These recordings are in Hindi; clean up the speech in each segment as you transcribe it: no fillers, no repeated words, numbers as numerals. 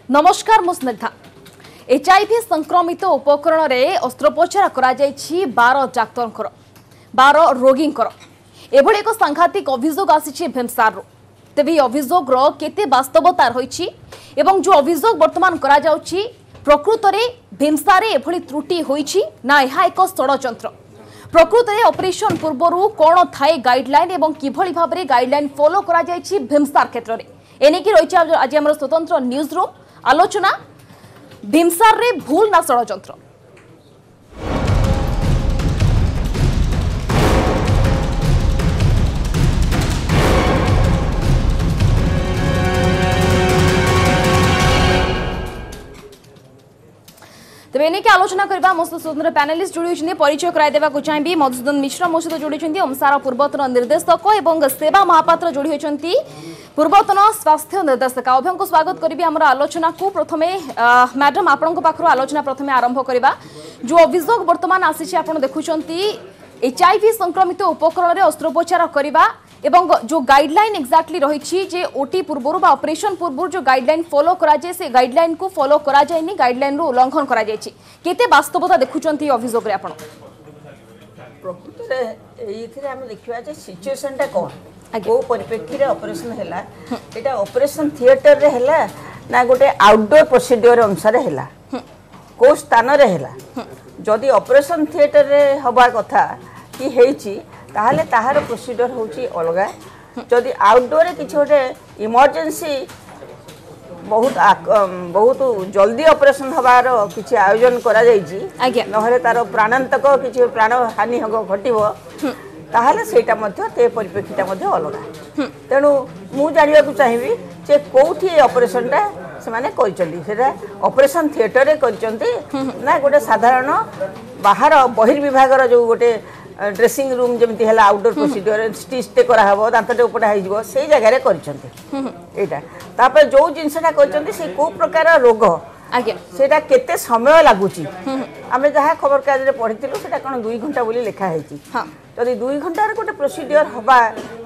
नमस्कार मु स्निग्धा। एचआईवी संक्रमित उपकरण रे अस्त्रोपचार करा जायछि 12 डाक्टर 12 रोगी एभଳି एक सांघातिक अभियोग आसी भीमसार। तेबे अभियोग केते वास्तवता रही एवं जो अभियोग वर्तमान करा जाउछि प्रकृत रे भीमसार एभଳି त्रुटि होइछि ना यह एक षडयंत्र। प्रकृत रे ऑपरेशन पूर्वरु कोन थाए गाइडलाइन एवं किभଳି भाबरे गाइडलाइन फॉलो करा जायछि भीमसार क्षेत्र रे एनेकी रही आज आम स्वतंत्र न्यूज रूम आलोचना भीमसार रे भूल ना षडयंत्र। तेज एने आलोचना करबा मो स्वतंत्र पैनलिस्ट जोड़ी परिचय कराई देवा को चाहिए। मधुसूदन मिश्र मो सहित जोड़ी ओमसार पूर्वतन निर्देशक और सेवा महापात्र जोड़ी होती पूर्वतन स्वास्थ्य निर्देशक। उभयों को स्वागत करी आम आलोचना को। प्रथमे मैडम आपण पाखर आलोचना प्रथमे आरंभ करबा। जो अभियोग वर्तमान आसी आपण देखुंत एचआईवी संक्रमित उपकरण रे अस्त्रोपचार करबा एवं जो गाइडलाइन एक्जाक्टली रही जे ओटी पूर्व ऑपरेशन पूर्व जो गाइडलाइन फॉलो करा जाए से गाइडलाइन को फॉलो करा जाएनी गाइडलाइन रो उल्लंघन करा जायछि केते वास्तवता देखुचंती अभियोग रे आपण प्रकृत रे एथिरे हम देखिबा जे सिचुएशन ता कोन को परिप्रेक्षी रे ऑपरेशन हैला एटा ऑपरेशन थिएटर रे हैला ना गोटे आउटडोर प्रोसीजर अनुसार हैला को स्थान रे हैला। जदि ऑपरेशन थिएटर रे हबा कथा कि हेछि ताहले ताहार प्रोसीजर होची अलगा। जदि आउटडोर किछि गोटे इमरजेंसी बहुत जल्दी ऑपरेशन हबार किछि आयोजन करा जायछि नहले तार प्राणांतक किछि प्राण हानि घटिबो ताहले सेटा मध्ये ते परिप्रेक्षीटा मध्ये अलगा। तेणु मु जानिबा को चाहिबी जे कोठी ऑपरेशन टा से माने करिसंती सेटा ऑपरेशन थिएटर रे करिसंती ना गोटे साधारण बाहर बहिर्विभाग जो गोटे ड्रेसिंग रूम जमती है आउटडोर प्रोसीजर स्टिचटे कराहब दांतटे उपड़ा हो से जगह कर जो जिनसा कर को प्रकार रोग सेटा केते समय लगुच आम जहाँ खबर कागज पढ़ी से कौन 2 घंटा बोली लिखाई जदि 2 घंटार गोटे प्रोसीजर हवा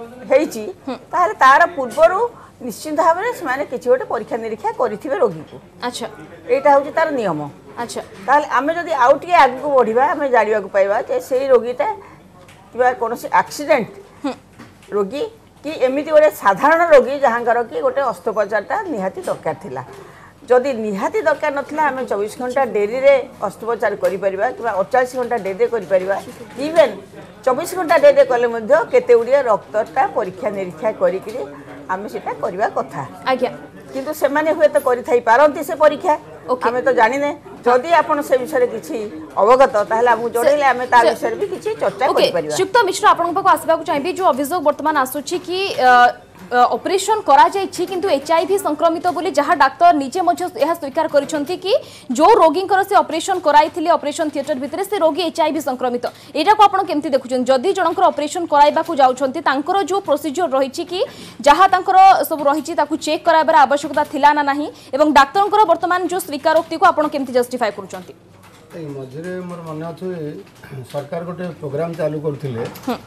तार पूर्वर निश्चिंत भाव में किसी गोटे परीक्षा निरीक्षा करेंगे रोगी को। अच्छा यहाँ हूँ तार नियम। अच्छा ताहले आमे जदि आउ टिके आगु बढ़िबा आमे जानिबा को पाइबा जे सेही रोगीटा किबा कोनोसी एक्सीडेंट रोगी कि एमिति गोटे साधारण रोगी जहाँकर कि गोटे अस्त्रोपचारटा निहाती दरकार थिला। जदि निहाती दरकार नथिला आमे 24 घंटा डेरी रे अस्त्रोपचार करि परिबा किबा 88 घंटा डेरी करि परिबा इवन 24 घंटा डेरी कले मध्ये केते उडिया रक्तटा परीक्षा निरीक्षा करि कि आमे सेटा करबा कथा। आज्ञा किंतु से माने हुए तो करि थाई पारंती से परीक्षा आमे तो जानिने जदि आपण से विषय किछि अवगत ताहले हमु जोड़ेले आमे ता विषय भी किछि चर्चा करि परिबा। शुक्त मिश्र आपण पाको आसबा को चाहिबी जो अभियोग वर्तमान आसुछि कि ऑपरेशन करा जायछि किंतु एचआईवी संक्रमित बोली जहाँ डाक्टर निजे मध्य यह स्वीकार करिसंती कि जो रोगी से ऑपरेशन कराइथिले ऑपरेशन थिएटर भितर से रोगी एचआईवी संक्रमित एटा को आपण केमति देखुछन जदि जनकर ऑपरेशन कराइबा को जाउछंती तांकर जो प्रोसीजर रहिछि कि जहाँ तांकर सब रहिछि ताकू चेक कराइबार आवश्यकता थिला ना नाही एवं डाक्टरंकर वर्तमान जो स्वीकारोक्ति को आपण केमति जस्टिफाई करूछंती। मझे मोर मन अच्छे सरकार गोटे प्रोग्राम चालू करथिले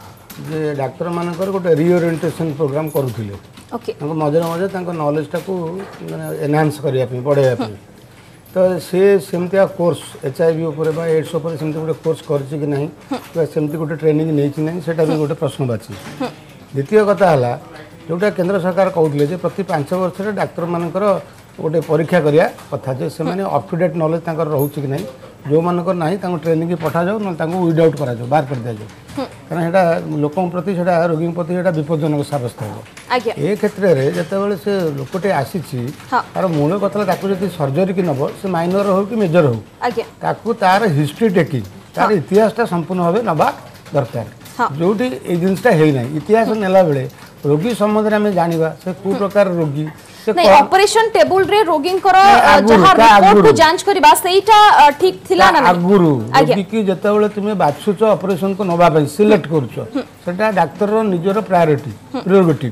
जे डाक्टर मानकर गोटे रिओरिएंटेशन प्रोग्राम करुथिले मझे मझे नॉलेजटा को एनहांस करने बढ़ाया तो सी सेमतिया कोर्स एचआईवी उपर एड्स उपर सेमती गोटे कोर्स करछि कि नहीं सेमती गोटे ट्रेनिंग नहीं नहीं सेटा भी गोटे प्रश्नवाची। द्वितीय कथा है जोटा केंद्र सरकार कहते प्रति 5 वर्ष डाक्तर मानकर गोटे परीक्षा करिया कथा जे से माने अप टू डेट नॉलेज तांकर रहउछि कि नहीं जो मानकर नाही तांको ट्रेनिंग की पठा जाओ न तांको विद आउट करा जाओ बाहर कर दिया जाओ कारण हेटा लोकन प्रति सेटा रोगी प्रति हेटा विपदजनक साब्यस्त हो। आज्ञा ए क्षेत्र रे जते बेले से लोकटे आसीछि तार मूल कथला ताकू जति सर्जरी की नबो से माइनर हो कि मेजर हो आज्ञा ताकू तार हिस्ट्री टेकिंग तार इतिहासटा संपूर्ण भाबे नबा दरकार जोटी ए जिंसटा हेइ नै इतिहास नेला बेले रोगी संबंध रे हमें जानिबा से को प्रकार रोगी नहीं ऑपरेशन टेबल रे रोगी जहां रिपोर्ट को जांच करबा सेटा ठीक थिला ना आगुरु रोगी की जते बेले तुमे बाछुचो ऑपरेशन को नबा पई सिलेक्ट करछो सेटा डाक्टर रो निजरो प्रायोरिटी प्रियोरिटी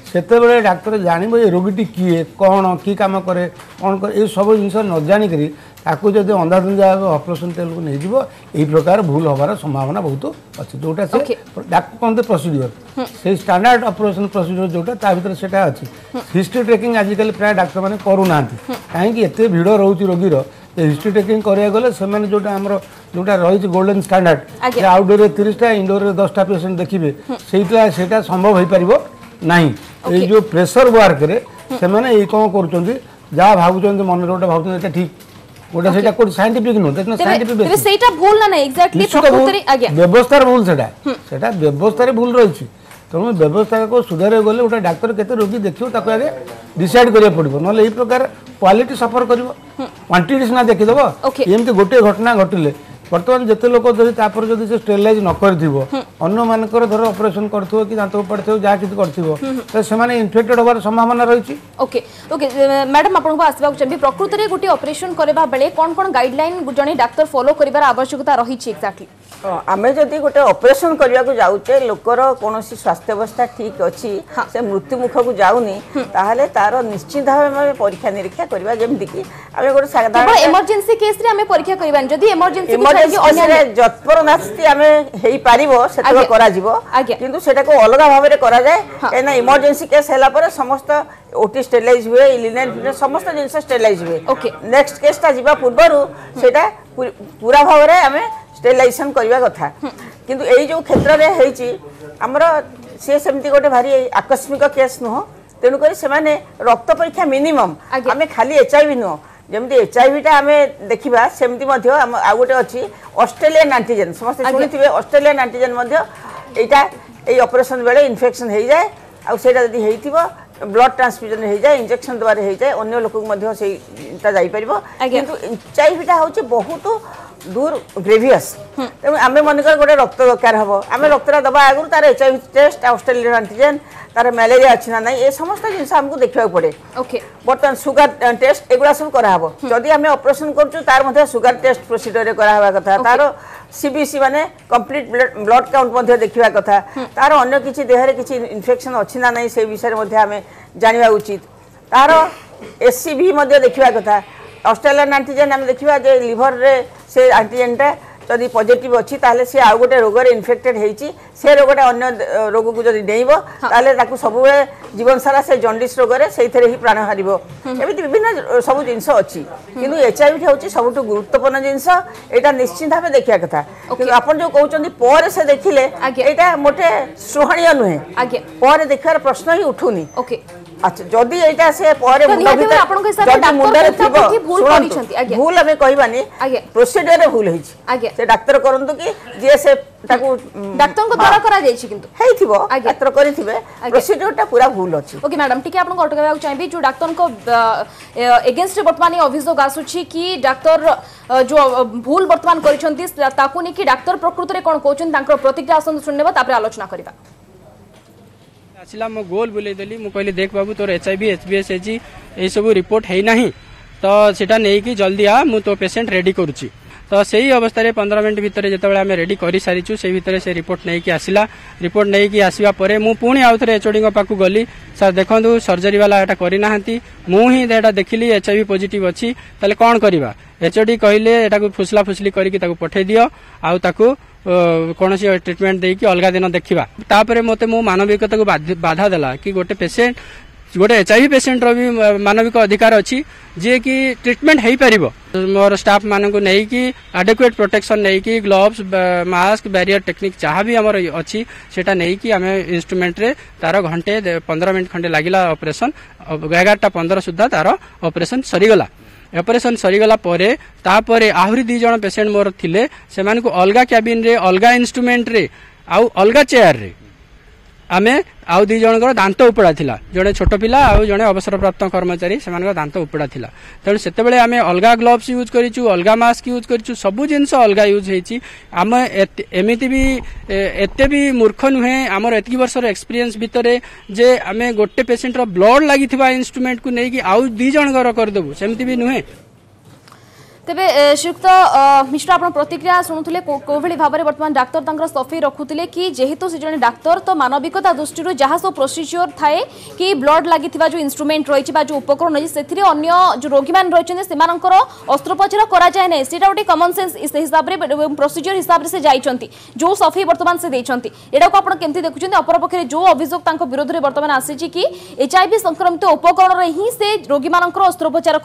सेतेबेले डाक्तर जानव ये रोगीटी किए कौन कि कम करे कौन करे ये सब जिन न जानिक ताकू जब अंधाधुंधा ऑपरेशन टेबल को नहीं यही प्रकार भूल हमार संभावना बहुत अच्छी जोटा से डाक्टर कहते प्रोसीड्यूर से स्टैंडर्ड ऑपरेशन प्रोसीड्यूर जोटा ता भीतर सेटा अच्छी हिस्ट्री टेकिंग आजिकल प्राय डाक्तर मैंने करूना कहीं एत भिड़ रोचे रोगीर हिस्ट्री टेकिंग कराया गले से जोटा आम जोटा रही गोल्डन स्टैंडर्ड आउटडोर में 30टा इंडोर में 10टा पेसेंट देखिए से संभव हो पार ना ये जो प्रेशर वर्क से मैंने कौन कर जहाँ भावुं मन गोटे भावुं ठीक गोटे से साइंटिफिक नुह साइंटिफिक सेटा भूल ना एग्जैक्टली व्यवस्था भूल सेटा व्यवस्था भूल रही तेणु व्यवस्था को सुधार गले गोटे डाक्तर केते रोगी देखियो ताको आगे डिसाइड करिया पड़िबो नले एई प्रकार क्वालिटी सफर करिवो क्वांटिटी ना देखिदेबो एमती गोटे घटना घटिले बर्तमान जिते लोक जब तापर जब से स्टेरिलाइज न करिथिबो अन्य मानकर धर ऑपरेशन करथिबो कि दांत पड़थिबो जा किछ करथिबो तो से इन्फेक्टेड होबार संभावना रही। ओके ओके मैडम आपन आसबा चाहबी प्रकृति रे गोटे ऑपरेशन करबा बेले कोन कोन गाइडलाइन जने डाक्टर फॉलो करिवार आवश्यकता रही छी एक्जेक्टली आमे जदि गोटे ऑपरेशन करबा को जाउचे लोकर कोनोसी स्वास्थ्य अवस्था ठीक अछि से मृत्यु मुख को जाउनी ताहाले तार निश्चित भाबे परीक्षा निरीक्षा करबा जेमति कि आमे गोटे साधारण इमरजेंसी केस रे आमे परीक्षा करबा जदि इमरजेंसी जतपर नास्ती आमे हेई पारिबो सेतबे करा जिवो किंतु सेटा को अलग भाबे करा जाय एना इमरजेंसी केस हैला पर समस्त ओटी स्टेरिलाइज हुए लिनेन समस्त जिंस स्टेरिलाइज हुए नेक्स्ट केस ता जिबा पूर्वरु सेटा पूरा भाबरे आमे स्टेरिलाइजेशन करबा कथा किंतु एई जो क्षेत्र रे हेची हमर से सेमती गोटे भारी आकस्मिक केस नुह तेणु करी से माने रक्त परीक्षा मिनिमम आमे खाली एचआईवी नुह जमती एचआईवी टा आमे देखिबा सेमती मध्ये आ गोटे अछि ऑस्ट्रेलियन एंटीजन समस्त सुनिथिबे ऑस्ट्रेलियन एंटीजन मध्ये एटा एई ऑपरेशन बेले इन्फेक्शन हेई जाय आ सेटा जदी हेइथिबो ब्लड ट्रांसफ्यूजन हो जाए इंजेक्शन द्वारा हो जाए अन्य लोक जाई परिबो किंतु एचआईवी टा होची बहुत दूर ग्रेवियस तेणु आम मनकर गोटे रक्त दरकार हम आम रक्त दबा आगु तार एचआईवी टेस्ट ऑस्ट्रेलियन एंटीजन तार मलेरिया अच्छी ना ये समस्त जिन आमको देखा पड़े बर्तमान सुगर टेस्ट एगुड़ा सब कराब जदि आम ऑपरेशन कर सुगर टेस्ट प्रोसीजर करावा कथा तार सीबीसी माने कंप्लीट ब्लड काउंट देखा कथा तार अन्य किसी देहरे किसी इन्फेक्शन अच्छी ना से विषय में आम जाना उचित तार एससीबी देखा कथा ऑस्ट्रेलियन एंटीजन आम देखा लिभर रे से एंटीजनटा जदि पॉजिटिव अच्छी ताले से आउ गोटे रोग इन्फेक्टेड होती से रोगटा अन्य रोग को जब डेइब ताले ताकू सब जीवन सारा से जंडिस रोग से ही प्राण हार एमती विभिन्न सब जिनस अच्छी किंतु एचआईवी हूँ सब गुरुत्वपूर्ण जिनस यहाँ निश्चित भाव देखा कथा कि आप जो कहते पर से देखिले यहाँ मोटे सुहाणीय नुहे पर देखार प्रश्न ही उठुनी अच्छा जदि यहाँ से भूल आम कहबानी प्रोसीजर भूल से डाक्तर करंतु कि जे से ताकू डाक्टर को द्वारा करा जाय छी किंतु हेइथिबो डाक्तर करिथिबे प्रोसीजरटा पूरा भूल अछि। ओके मैडम ठीक है आपन को अटकावा चाहिबी जो डाक्टर को अगेंस्ट वर्तमान अभियोग आसुछि कि डाक्टर जो भूल वर्तमान करिसंती ताकू नि कि डाक्टर प्रकृति रे कोन कहउछन तांकर प्रतिक्रिया आसन सुननेबा तापर आलोचना करबा आसिला मो गोल बुले देली मु कहली देख बाबू तोर एचआईवी एचबीएस एजी ए सब रिपोर्ट है नहीं तो सेटा नै कि जल्दी आ मु तो पेशेंट रेडी करूची तो सही अवस्था 15 मिनट भितर जो आम रेडी कर सारीचु से भितर से रिपोर्ट नहीं कि आसला रिपोर्ट नहीं कि आसवा परे मु पुणी आउ थे एचओडी पाखु गली सर देखु सर्जरी वाला एटा करना मुझे एटा देखिली एचआईवी पॉजिटिव अच्छी ताले कौन करवा एचओडी कहले एटा फुसला फुसली करके पठे दियो आउ ताकू कौन ट्रिटमेंट देकी अलग दिन देखा तापर मत मो मानविकता को बाधा देला कि गोटे पेसेंट गोटे एचआईवी पेसेंट रो भी मानविक अधिकार अच्छी जे कि ट्रिटमेंट हो पार मोर स्टाफ मान को नहीं कि एडेक्वेट प्रोटेक्शन नहीं कि ग्लोव्स मास्क बैरियर टेक्निक जहाँ भी आमर अच्छी सेटा नहीं कि आम इंस्ट्रूमेंट रे तार घंटे 15 मिनट खंडे लगिला ऑपरेशन 11:15 सुधा तार ऑपरेशन सरीगला ऑपरेशन सरीगला परे तापरे आहरी 2 जन पेसेंट मोर थिले सेमान को अलगा कैबिन रे अलगा इंस्ट्रूमेंट रे आउ अलगा चेयर रे आमे आउ 2 जनकर दांत उपड़ा थिला जड़े छोट पिला आउ जड़े अवसर प्राप्त कर्मचारी से दांत उपड़ा थिला तेणु से आमे अलगा ग्लोव्स यूज करिचु अलगा मास्क यूज करिचु सबु जिनस अलगा यूज हेची आम एमिति भी एते भी मूर्ख नुहे आमर एतकी वर्षर एक्सपीरियंस भितर जे आमे गोटे पेशेंट रो ब्लड लागिथिबा इंस्ट्रूमेंट को नेकी आउ 2 जनकर कर देबु सेमति भी नुहे तेबे श्रीयुक्त मिश्र आप प्रतिक्रिया शुणुले कोभली भाव में बर्तमान डाक्तर तंकर सफाई रखुले कि जेहेतु से जड़े डाक्तर तो मानविकता दृष्टि जहाँ सब प्रोसीजर थाए कि ब्लड लगी जो इन्स्ट्रुमेंट रही जो उपकरण रही से जो रोगी मान रही से अस्त्रोपचार कराए से गोटे कमन सेन्स हिसाब से प्रोसीजर हिसाब से जाइए जो सफाई बर्तमान से देती यहाँ को आप केमती देखुं अपरपक्षे जो अभियोग विरोध में बर्तमान आसी कि HIV संक्रमित उपकरण ही से रोगी मान अस्त्रोपचार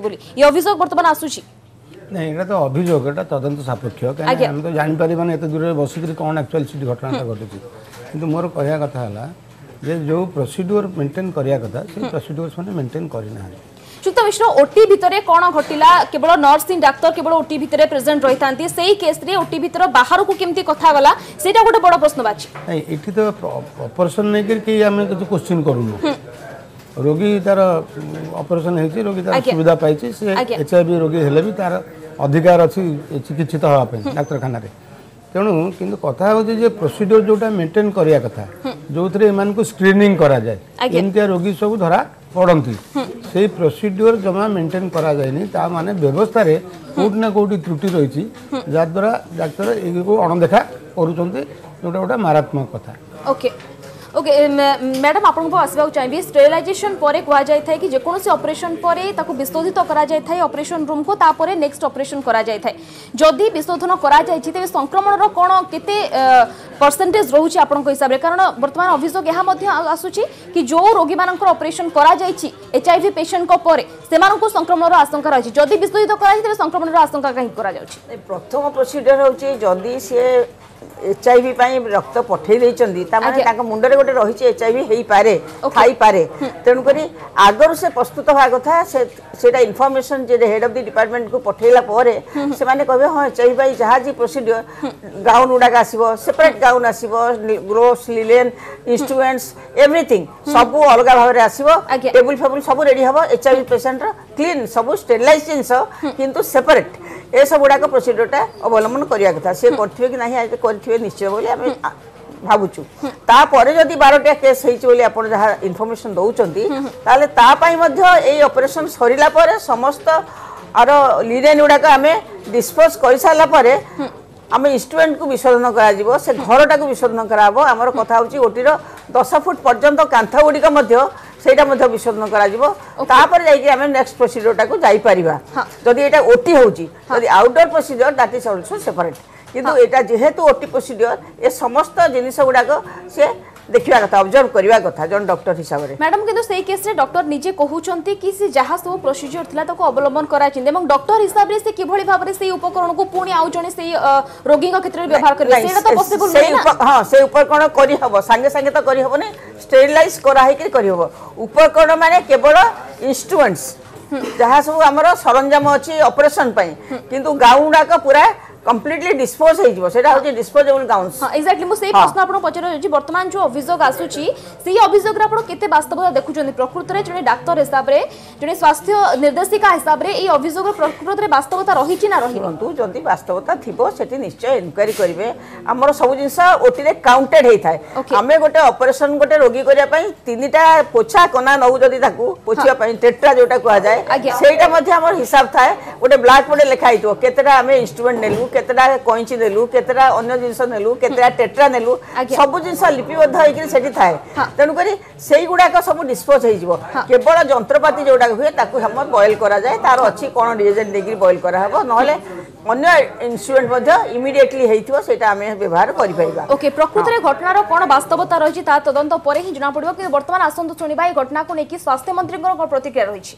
कर बर्तमान आसूची नहीं ये तो अभियोग एटा तदंत सापेक्ष कहीं हम तो जापर मैंने एत दूर बसिक कौन एक्चुअल से घटना घटी कि मोर कहया कथा है जे जो प्रोसीड्यूर मेंटेन करिया कथा से प्रोसीड्यूर्स मैंने मेंटेन करना श्रीयुक्त मिश्र ओटी भितर कौन घटिला केवल नर्सिंग डाक्तर केवल ओटी भितर प्रेजेंट रही था से केस रे ओटी भितर बाहर को केमती कथा गला सेटा गोटे बड़ प्रश्नवाची नहीं एठी तो ऑपरेशन नहीं करके हमें कुछ क्वेश्चन करूनु रोगी तार ऑपरेशन है रोगी तार सुविधा पाई से HIV रोगी हेले भी तार अधिकार अच्छी चिकित्सित होगापी डाक्तखाना तेणु किंतु कथा हो प्रोसीड्यूर जोटा मेंटेन करिया कथा जो थे एम स्क्रीनिंग करा जाए एमतिया रोगी सब धरा पड़ती से प्रोसीड्यूर जमा मेंटेन करा जाए ता माने व्यवस्था रे कोट ना कोटी त्रुटि रही जद्वारा डाक्तर ये अणदेखा करुँच जोटा गोटे मारात्मक कथा ओके ओके मैडम आपको आसवा चाहिए स्टेरिलाइजेशन पर कहुए कि जेकोसी ऑपरेशन पर विशोधित करा ऑपरेशन रूम को तापर नेक्स्ट ऑपरेशन करा जदि विशोधन करा तेज संक्रमण कौन केते परसेंटेज रोचे आप हिसाब से कारण बर्तमान अभियोग यहाँ आसूची कि जो रोगी मान ऑपरेशन करा HIV पेशेंट से संक्रमण आशंका रही जदि विशोधित करा संक्रमण आशंका कहीं करा प्रथम प्रोसीजर होची जदि से HIV रक्त पठे मुंडे गोटे रही HIV हो पारे खाई पारे तेणुक आगर से प्रस्तुत हवा कथा से इनफॉरमेशन जे हेड ऑफ द डिपार्टमेंट को पठेला से माने कहबे हां HIV जहाँ जी प्रोसीजर गाउन गुड़ाक आसो सेपरेट गाउन आसो ग्लोव्स लिलेन इंस्ट्रुमेंट्स एवरीथिंग सब अलग भाव में आसो टेबुल फेबुल सब रेडी हम HIV पेशेंट क्लीन सब स्टेरिलाइज जिनस किंतु सेपरेट ए सब गुड़ाक प्रोसीजरटा अवलंबन करिया कथा से करथिबे कि नाही करथिबे निश्चय बोली आमे भावुचु तापर जदि 12टा केस होइछि बोली आपण जहा इन्फॉर्मेशन दउचंती ताले ता पई मध्ये एई ऑपरेशन सरिला परे समस्त आर लिनेन गुड़ाक आमे डिस्पोज कर सारा परे आमे इंस्ट्रुमेंट को विशोधन करा जिवो से घरटा को विशोधन कराबो हमर कथा होछि ओटीर 10 फुट पर्यंत कांथा गुड़िक मध्य सेटा मध्य विशोधन करा जिवो तापर जाई आमे नेक्स्ट प्रोसीजरटा को जाई परिबा जदि एटा ओटी होछि जदि outdoor procedure that is also separate किंतु एटा जेहेतु ओटी प्रोसीजर ए समस्त जिनिस गुड़ाक से देखिया कथा ऑब्जर्व करिया कथा जन डॉक्टर हिसाब रे मैडम किंतु सेही केस रे डॉक्टर निजे कहउचंती कि से जहा सब प्रोसीजर थिला ताको अवलंबन करा चिंदे एवं डॉक्टर हिसाब रे से किभଳି भाबरे से उपकरण को पुणी आउ जने से रोगी का क्षेत्र रे व्यवहार करिवे सेटा तो पॉसिबल नै ना हां से उपकरण करि हबो संगे संगे तो करि हबो नै स्टेरिलाइज करा है कि करि हबो उपकरण माने केवल इंस्ट्रुमेंट्स जहा सब हमरो सरंजाम अछि ऑपरेशन पई किंतु गाउंडा का पूरा कंप्लीटली डिस्पोज हो जिवो सेटा होची डिस्पोजेबल गाउन्स हां एक्जेक्टली मो सेही प्रश्न आपण पचर होची वर्तमान जो अभियोग आसुची सेही अभियोग रे आपण केते वास्तवता देखुचोनी प्रकृत रे जने डाक्टर हिसाब रे जने स्वास्थ्य निर्देशिका हिसाब रे ए अभियोग प्रकृत रे वास्तवता रही छि ना रही परंतु जदी वास्तवता थिबो सेठी निश्चय इन्क्वायरी करिवे हमर सब जिंस ओटी रे काउंटेड हेई थाए हमें गोटे ऑपरेशन गोटे रोगी करिया पई तीनटा पोछा कोना नउ जदी ताकू पोछिया पई टेट्रा जोटा कहआ जाय सेटा मध्ये हमर हिसाब थाए गोटे ब्लैक बोर्ड लिखा हितो केतेटा हमें इंस्ट्रूमेंट नेलु केतेटा कोइंची नेलु केतेटा अन्य जिंस नेलु केतेटा टेट्रा नेलु सब जिंस लिपिबद्ध होइकि सेठी थाए तेनु करी सेही गुडा का सब डिस्पोज होई जिवो केवल यंत्रपाती जोडा हुए ताकू हम बॉयल करा जाय तार अछि कोन रिएजेंट देगी बॉयल करा हबो नहले अन्य इंस्ट्रुमेंट मध्ये इमीडिएटली हेइथिबो सेटा हमें व्यवहार करि पाइबा ओके प्रकृत रे घटनार कोन वास्तवता रहिछि ता तदंत परे ही जणा पड़िबो कि वर्तमान आसंत सुनिबा ए घटना को नेकी स्वास्थ्य मंत्री को प्रतिक्रिया रहिछि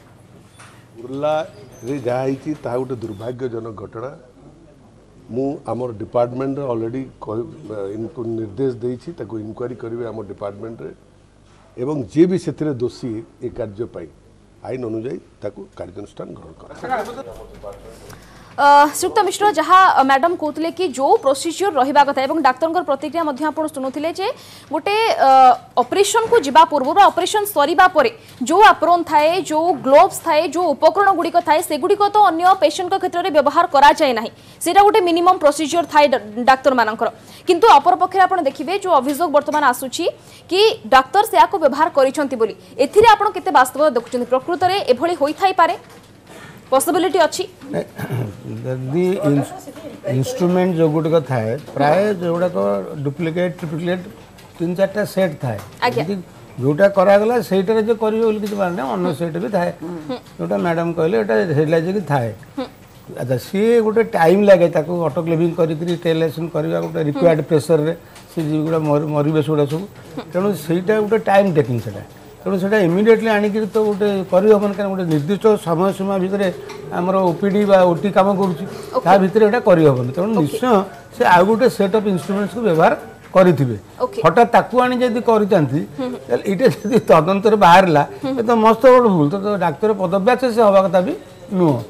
उर्ला रे जाइछि ता उटे दुर्भाग्यजनक घटना मु आमर डिपार्टमेंट रे ऑलरेडी इनको निर्देश देइछि ताको इंक्वायरी करिवे आमर डिपार्टमेंट रे एवं जे भी सेथिरे दोषी ए कार्य पाई आईन अनुसार ताको कार्यानुष्ठान ग्रहण करा श्रीयुक्त मिश्र जहाँ मैडम कहते कि जो प्रोसीजर रहा कथा और डाक्तर प्रतिक्रिया शुणुले गोटे ऑपरेशन को जीवा पूर्व ऑपरेशन सरीबा परे जो एप्रोन थाए जो ग्लोव्स थाए जो उपकरण गुड़िक थाए सेगुड़िक तो अन्य पेशेंट क्षेत्र में व्यवहार करा जाए ना सेटा गोटे मिनिमम प्रोसीजर थाए डाक्तर मानकर किंतु अपर पक्षे आप देखिए जो अभियोग बर्तमान आसूची कि डाक्तर से व्यवहार करिसेंती बोली एथिरे आपण केते वास्तव देखुछन्ती प्रकृत रे एभली होई थाई पारे पॉसिबिलिटी अछि यदि इंस्ट्रूमेंट जो गुड थाए प्राय जो गुड़ाक डुप्लिकेट ट्रिप्लिकेट 3-4टा सेट थाए जोटा करागला सेटारे जो करियो बोली किछ माने अन्य सेट भी थाए जोटा मैडम कहले एटा हेडलाइज की थाए अच्छा सी गोटे टाइम लगे ताको ऑटोक्लेविंग करी स्टेरिलाइजेशन करबा गोटे रिक्वायर्ड प्रेशर रे से जीवगुड़ा मरबे सेगुड़ा सब तेणु सेटा गोटे टाइम टेकिंग सेटा तेणु सेटा इमिडिएटली आनिक तो गोटे करहबन कारण गोटे निर्दिष्ट समय सीमा भितर आमर ओपीडी बा ओटी काम करुच्ची ता भितर एटा करहबन तेणु निश्चय से आ गोटे सेट ऑफ इंस्ट्रूमेंट्स को व्यवहार करिथिबे हठात ताकू आनी जदि करितांती इटे जदि तदंतर बाहरला तो मस्त बड़ भूल तो डाक्टर पदव्यास से हवा कथा भी नुह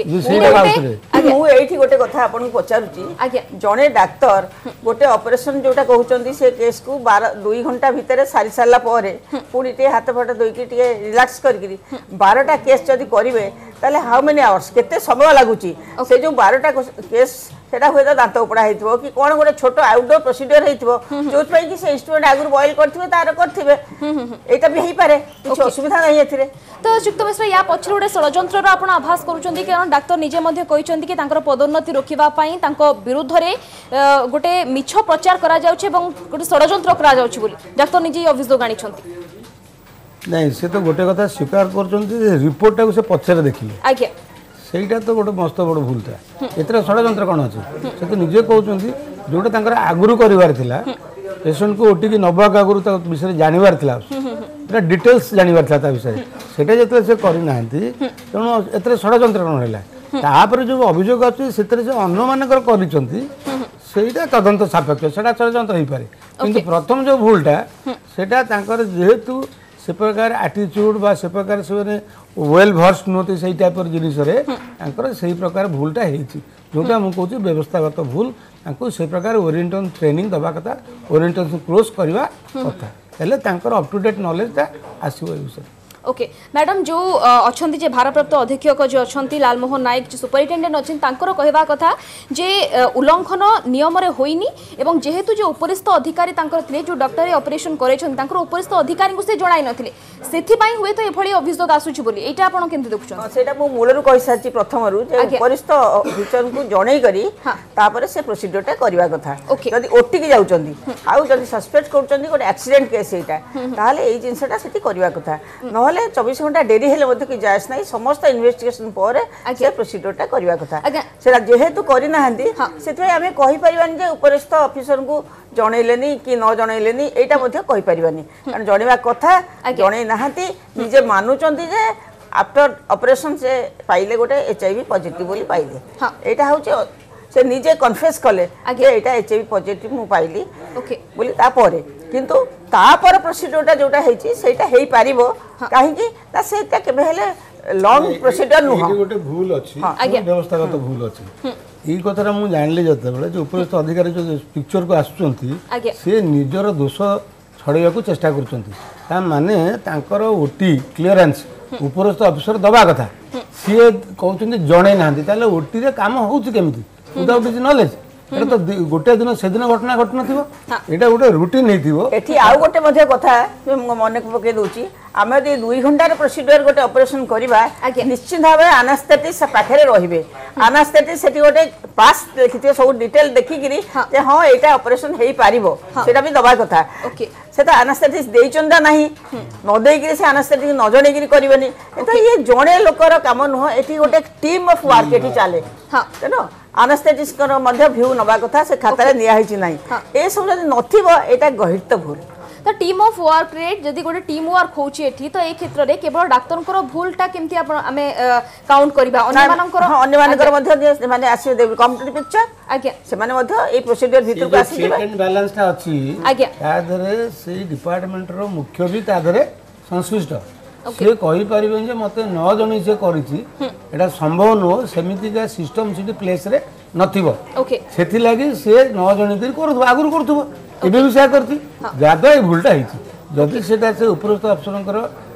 गोटे कथा आपन पचारुची जड़े डाक्तर गोटे ऑपरेशन जोटा कहउचंदी से केस को 2 घंटा भितर सारी सारा पर पुणी टे हाथ फाट दोइकी टे रिलैक्स करके 12टा केस जदि करिवे ताले हाउ मेनी आवर्स केते समय लागुची से जो 12टा केस सेटा हुए तो दांत उपड़ा होइतबो कि कोन गोटे छोट आउटडोर प्रोसीजर होइतबो जोत पई कि से इंस्ट्रूमेंट आगुर बॉयल करथिबे तार करथिबे एटा भी हेई पारे कुछ असुविधा नहीं एथिरे तो युक्त मिश्र या पछर गोटे षड्यंत्र आपण आभास करूछंती कारण डाक्टर निजे मध्ये कहिसंती कि तांकर पदोन्नति रोकिबा पई तांको विरुद्ध रे गोटे मिछ प्रचार करा जाउछ एवं गोटे षड्यंत्र करा जाउछ बोली डाक्टर निजे अभियोग आनिछंती नहीं से तो गोटे कथा स्वीकार करछंती रिपोर्ट टाको से पछरे देखिले आज्ञा सेटा तो गोटे मस्त बड़ भूल था एतर षड्यंत्र कौन अच्छे से तो निजे कहते जोटा तांकर आगुरी कर पेसेंट को ओटी की नबाक आगुरी विषय जानवर था डिटेल्स जानवर था विषय सेटा जो से करना तेणु एत षड्यंत्र कौन है तापर जो अभियोग अच्छे से अन्य मानकर कर तदंत सापेक्ष से षड्यंत्र हो पारे कि प्रथम जो भूलटा सेटा जेहेतु से प्रकार आटीट्यूड बा से प्रकार से वेल भर्स नुहति से टाइप जिनिस से प्रकार भूलटा जोटा मुझे कहूँ व्यवस्थागत भूल से प्रकार ओरिएंटेशन ट्रेनिंग दवा कथा ओरिएंटेशन क्लोज करवा कथा हेले अप टू डेट नॉलेज आसो विषय ओके मैडम जो अच्छी जे भारप्राप्त अधीक्षक जो अच्छा लालमोहन नायक जो सुपरिटेडेंट अच्छी कहवा कथा जे उल्लंघन नियम होइनी एवं जेहेतु जो उपरिस्थ अधिकारी थे जो डॉक्टर ऑपरेशन कर उपरिस्थ अधिकारी से जणाई नथिले सेथिपाई हुए तो एभली अभियोग आसुछि बोली एटा आपण केमति देखुछन सेटा मु मूलरु कहि साची प्रथम रु जे उपरिस्थ अफिसर को जणाई करी तापर से प्रोसीजरटा करबा कथा जदि ओटी की जाउचंदी आउ जदि सस्पेक्ट करचंदी गोटे एक्सीडेंट केस एटा ताहाले एई जिंसटा सेठी करबा कथा न 24 घंटा डेरी हेले कि जायस नहीं समस्त इन्वेस्टिगेशन पर से प्रोसीजरटा करबा कथा सेटा जेहेतु करि नाहंती सेतै आमे कहि परिबानी जे उपरिस्थ ऑफिसर को जणैलेनी कि न जणैलेनी एटा मध्ये कहि परिबानी कारण जणैबा कथा जणै नाहंती निजे मानुचंती जे आफ्टर ऑपरेशन से पाइले गोटे एचआईवी पॉजिटिव बोली पाइले एटा होचे से निजे कन्फेस कले जे एटा एचआईवी पॉजिटिव मु पाइली बोली तापर किंतु तापर प्रोसीजरटा जोटा हेची सेटा हेई पारिबो काहे कि ता सेटा केबे हेले लॉन्ग प्रोसीजर नुह गोटे भूल अछि व्यवस्थागत भूल अछि ई कथरा मु जानले जते बेले जो उपरिस्थ अधिकारी जो पिक्चर को आसुचंती से निजर दोष छड़ेया को चेष्टा करचंती ता माने तांकर ओटी क्लियरेंस उपरिस्थ ऑफिसर दबा कथा सी कहउचंती जणे नांती ताले ओटी रे काम होउची केमिति विदाउट इज नॉलेज एटा तो गोटे दिन से दिन घटना घटना थिबो एटा गोटे रूटीन नै थिबो एठी आउ गोटे मध्ये कथा मन पके दोची आमे दे 2 घंटा रे प्रोसीजर गोटे ऑपरेशन करबा निश्चित भाबे एनास्थेटिस्ट पाखरे रहिबे एनास्थेटिस्ट सेठी गोटे पास देखिते सब डिटेल देखि गिरी जे हां एटा ऑपरेशन हेई पारिबो सेटा भी दबा कथा सेटा एनास्थेटिस्ट देइचंदा नाही न देइ गिरी से एनास्थेटिस्ट न जणे गिरी करबेनी एटा ये जणे लोकर काम न एठी गोटे टीम ऑफ वर्क एठी चाले तेनो एनास्थेटिस्ट कर मध्य व्यू नबा कथा से खाता रे निया हिची नाही ए सब जदि नथिबो एटा गहित भूल तो टीम ऑफ वर्क रे जदि गोटे टीम वर्क होची एठी तो ए क्षेत्र रे केवल डाक्टरनकर भूलटा केमति आपण हमें काउंट करबा अन्य मानकर मध्य माने आसी देबे कंप्लीट पिक्चर आज्ञा से माने मध्य ए प्रोसीजर भीतर को आसी जेबे चेक बैलेंस ता अछि आज्ञा ता धरे से डिपार्टमेंट रो मुख्य भी ता धरे संश्लिष्ट से कहि परिबेन जे मते 9 जणी से करिछि एटा संभव न सेमिति का सिस्टम सिटी प्लेस रे नथिबो ओके सेथि लागि से 9 जणी तिर करथबो आगुर करथबो एबे भी से करथि ज्यादा भूलटा हिछि जदि सेटा से उपरिस्थ अफसरनकर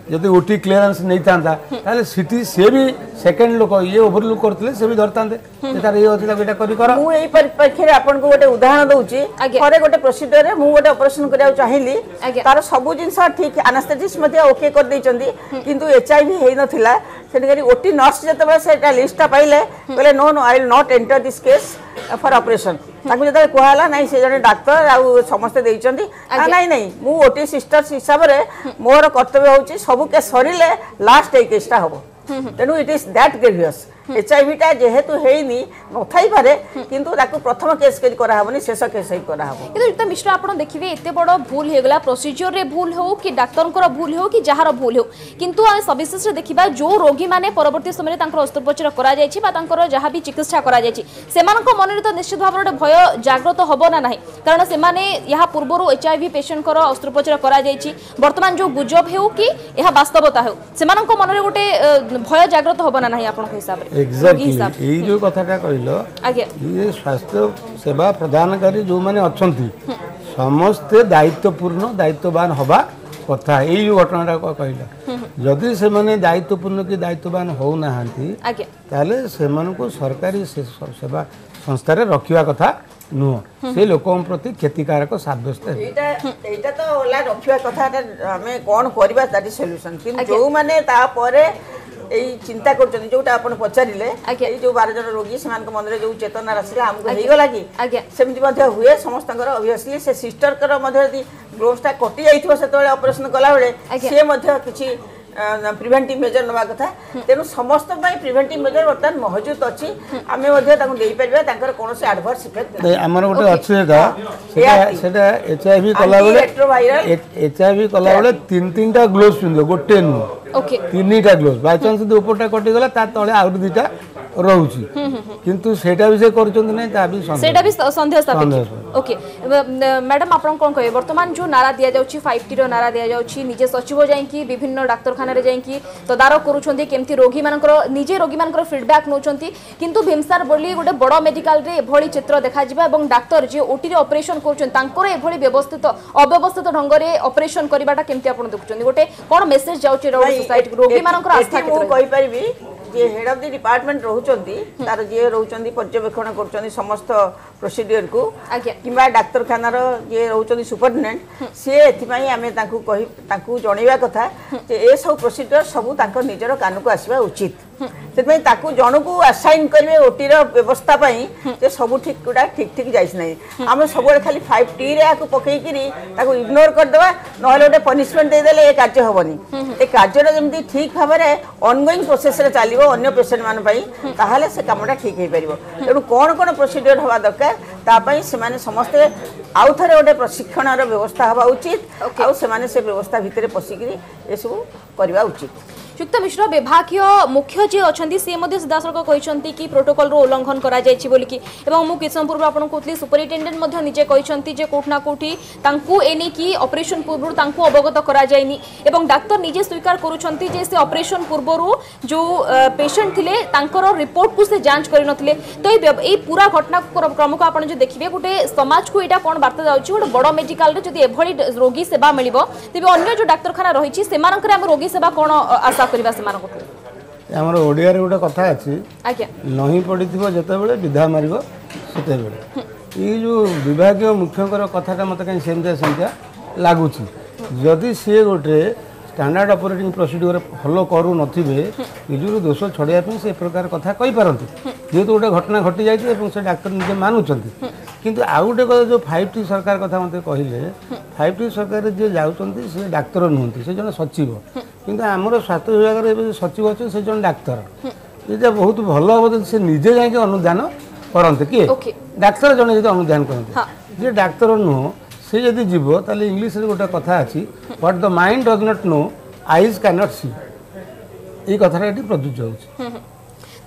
जदि ओटी क्लीयरेंस नहीं था ताले सिटी से भी सेकंड लोक ये ओवरलुक करथिले से भी धरतांते तार ये अछि ताको एटा करी कर मु एई परिप्रेक्षी रे आपन को गोटे उदाहरण दउची थरे गोटे प्रोसीजर रे मु गोटे ऑपरेशन करिया चाहिली तार सब जिंस ठीक एनास्थेटिस्ट मध्ये ओके कर दैचंदी किंतु एचआईवी हेई नथिला सेठी ओटी नर्स जतबे सेटा लिस्ट पाइले कहले no no I will not enter this case for operation ताकू जतबे कहला नहीं से जने डॉक्टर आ समस्त देइचंदी नहीं नहीं मु ओटी सिस्टर्स हिसाब रे मोर कर्तव्य होची सब के सरिले लास्ट ए केसटा हबो तेणु it is that grievous HIV टा जेहेतु हेइनी नथाई पारे किंतु ताकू प्रथम केस के करा हबनी शेष केस ही करा हबो किंतु युक्त मिश्र आपण देखिबे एते बड़ भूल हे गला प्रोसीजर रे भूल हो कि डॉक्टर भूल हो कि जहार भूल हो किंतु हम सविशेष रे देखिबा जो रोगी माने परवर्ती समय तांकर अस्त्रोपचार करा जायछि बा तांकर जहा भी चिकित्सा करा जायछि सेमानक मन तो निश्चित भाव रे भय जागृत हबो ना नाही कारण से माने यहा पूर्वरो एचआईवी पेशेंट कर अस्त्रोपचार करा जायछि वर्तमान जो गुजब हेउ कि यहा वास्तवता हेउ सेमानक मन रे गोटे भय जागृत हबो ना नाही आपन हिसाब रे एग्जैक्टली यही जो कथाटा कहल ये स्वास्थ्य सेवा प्रदानकारी जो मैंने अच्छा समस्ते दायित्वपूर्ण दायित्ववान हवा कथा यही जो घटनाटा कहला जदि से माने दायित्वपूर्ण कि दायित्ववान हो नाहांती ताले से को सरकारी सेवा संस्था रे रखिवा कथा नुह से लोकों प्रति क्षतिकारक साब्यस्त एटा तो होला रखिवा कथा हमें कोन करबा ताटी सॉल्यूशन किन जो माने ता परे एई चिंता करछन जोटा आपण पचारिले एई जो 12 जन रोगी समान के मन रे जो चेतना राशि हमको हेई गला कि सेमति मध्ये हुए समस्तकर ऑब्वियसली से सिस्टर कर मध्ये यदि ग्लोव्सटा कटि जाइथो सेतोले ऑपरेशन कला बेले से मध्ये किछि प्रिवेंटिव मेजर नवा कथा तेनु समस्त पई प्रिवेंटिव मेजर वर्तमान मौजूद अछि आमे मध्ये ताकु देई परबा ताकर कोनोसे एडवर्स इफेक्ट हमर गोटे अछि सेटा एचआईवी कला बेले एचआईवी कला बेले तीन टा ग्लोव्स पिंदो गोटे नु ओके तीनटा ग्लोव्स बाय चांस दे ऊपरटा कटि गला ता तळे आउर दुटा रहउची किंतु सेटा भी से करचंद नै ता भी संदेह सेटा भी संदेह स्थापित ओके मैडम आपण कोन कहे वर्तमान जो नारा दिया जाउची 5T रो नारा दिया जाउची निजे सचिव जाई कि विभिन्न डाक्टर खाना रे जाई कि तदारक करूछंती केमती रोगी मानकर निजे रोगी मानकर फीडबैक नोचंती किंतु भीमसार बोली गोटे बड़ मेडिकल रे एभली चित्र देखा जिबा एवं डाक्टर जे ओटी रे ऑपरेशन करूछन तांकर एभली व्यवस्थित अव्यवस्थित ढंग रे ऑपरेशन करबाटा केमती आपण देखुछंती गोटे कोन मेसेज जाउची सोसाइटी रोगी मानकर आस्था के कहि परिबी जे हेड ऑफ द डिपार्टमेंट रहउचंती तार जे रहउचंती पर्यवेक्षण करचंती समस्त प्रोसीजर को किबा डाक्टर खाना रो जे रहउचंती सुपरिटेंडेंट से एथिमाई आमे तांकू कहि तांकू जणैबा कथा जे ए सब प्रोसीजर सब तांकर निजर कान को आसीबा उचित सेतमै ताकू जण को असाइन करबे ओटी रो व्यवस्था पई जे सब ठीक जाइस नै हम सब खाली 5T रे आकू पकई किरी ताकू इग्नोर कर देबा नहले ओटे पनिशमेंट दे देले ए कार्य होबनी ए कार्य रो जेमति ठीक भाबरे ऑनगोइंग प्रोसेस रे चालिबो अन्य पेशेंट मान पई ताहाले से कामटा ठीक हे परिबो तेनु कोन प्रोसीजर हवा दरकार ता पई से माने समस्त आउ थरे ओटे प्रशिक्षण रो व्यवस्था हवा उचित आउ से माने से व्यवस्था भितरे पसिकिरी ए सब करबा उचित युक्त मिश्र विभागीय मुख्य जी अच्छा सी सीधासख कहते कि प्रोटोकॉल रो उल्लंघन करा जायछि बोलिकी एवं मु किछ पूर्व आपन कहतली सुपरिटेंडेंट निजे कहते जे कोठना कोठी तांकू एनी की ऑपरेशन पूर्व तांकू अवगत करा जायनी एवं डाक्टर निजे स्वीकार करूछंती जे से ऑपरेशन पूर्व जो पेशेंट थिले तांकर रिपोर्ट को से जांच करि नथिले तो ए पूरा घटना क्रम को आपन जो देखिबे गोटे समाज को एटा कोन वार्ता जाउछि गोटे बड़ मेडिकल रे जदी एभली रोगी सेवा मिलिबो तेबे अन्य जो डाक्तरखाना रहिछि सेमानकर हम रोगी सेवा कोन आशा करबा सेमानक हमर ओडिया रे गोटे कथा अछि आज्ञा नहीं पडिथिबो जते विधा मारिबो सेते बेले ई जो विभागीय मुख्यकर कथाटा मते कहीं सेमजा लागुछि जदि से गोटे स्टैंडर्ड ऑपरेटिंग प्रोसीड्यूर फॉलो करू नथिबे निजुर दोष छड़िया पे से प्रकार कथा कहि पारंती जेहेतु गोटे घटना घटी जाइए से डाक्टर निजे मानुंट किंतु आउ गोटे जो 5T सरकार कथा मते कहले 5T सरकार जे जाउचंती से डाक्टर नुहंती से जन सचिव किंतु आमर स्वास्थ्य विभाग रे सचिव अच्छे से जन डाक्तर ये बहुत भल हम से निजे जाके अनुधान करते किए डाक्तर जन जो अनुधान करते जे डाक्तर नुह से जदि जीव ताले इंग्लिश रे गोटे कथा अछि what the mind does not know eyes can not see ई कथाटा एटी प्रदुज्य होछि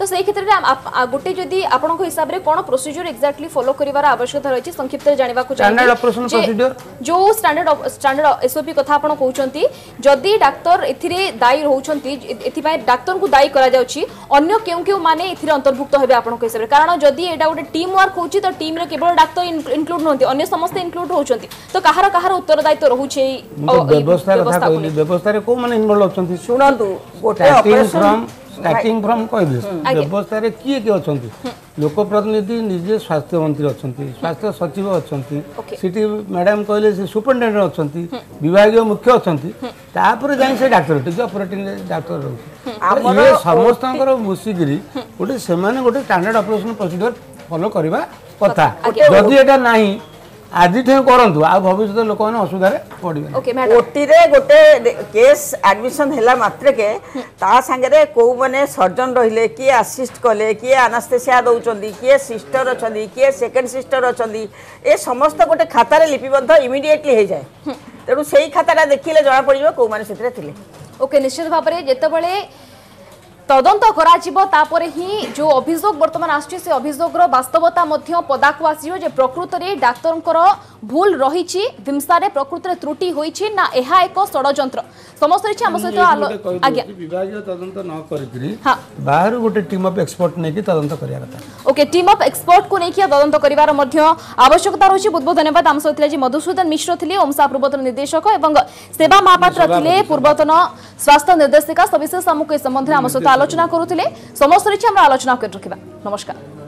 तो से क्षेत्र में गोटे जदि आपण हिसाब से कौन प्रोसीजर एक्जाक्टली फॉलो करिवार आवश्यकता रही संक्षिप्त जानवा को स्टैंडर्ड ऑपरेशन प्रोसीजर जो स्टैंडर्ड एसओपी कथा आपण कहउचंती जदि डॉक्टर एथिरे दायी रहउचंती एथिपाई डॉक्टर को दायी करा जाउची अन्य केउ केउ माने एथिरे अंतर्भुक्त हेबे आपण को हिसाब रे कारण जदि एटा गोटे टीम वर्क होउची तो टीम रे केवल डॉक्टर इंक्लूड नहोंती अन्य समस्त इंक्लूड होउचंती तो कहार उत्तरदायित्व रहउछे व्यवस्था कथा कहली व्यवस्था रे को माने इन्वॉल्व होचंती सुनंतु गोटे ऑपरेशन स्टार्टिंग फ्रॉम कहबे व्यवस्था रे किए के अछंती लोक प्रतिनिधि निजे स्वास्थ्य मंत्री अछंती स्वास्थ्य सचिव अछंती सिटी मैडम कहले से सुपरिटेंडेंट अछंती विभागीय मुख्य अछंती तापर जाई से डॉक्टर टिके ऑपरेटिंग डॉक्टर रहउची ये समस्तनकर मुसिगिरी गोटे सेमाने गोटे स्टैंडर्ड ऑपरेशन प्रोसीजर फॉलो करबा कथा जदि एटा नाही आज करंतु आ भविष्य लोक मैंने असुविधा पड़े ओटी रे गोटे केस एडमिशन हैला मात्र के ता संगे को माने सर्जन रहिले किए असिस्ट कले किए एनास्थेसिया दउचंदी किए सिस्टर अछंदी किए सेकंड सिस्टर अछंदी ए समस्त गोटे खाता रे लिपिबद्ध इमिडिएटली हे जाय तेणु सेही खाताटा देखिले जणा पड़िबो को माने सेतरे थिले ओके निश्चित भाव में जेतेबेले तदंत कराजिबो तापरे ही जो अभियोग वर्तमान आछि से अभियोगर वास्तवता मध्य पदाकु आसियो जे प्रकृत रे डाक्टरंकर भूल रहिछि भिमसा रे प्रकृत रे त्रुटि होइछि ना एहा एक षडयंत्र समस्त रे हम सहित आज्ञा विभागीय तदंत न करिकरी बाहर गोटे टीम ऑफ एक्सपर्ट नै कि तदंत करिया कथा ओके टीम ऑफ एक्सपर्ट को नै कि तदंत करिवार मध्य आवश्यकता रहिछि बहुत बहुत धन्यवाद हम सहित जी मधुसूदन मिश्र थिले ओमसा पूर्वतन निर्देशक एवं सेवा महापात्र थिले पूर्वतन स्वास्थ्य निर्देशिका सविशेष हमको ए संबंध रे हम सहित आलोचना करूथिले समस्त रे हम आलोचना कर रखिबा नमस्कार।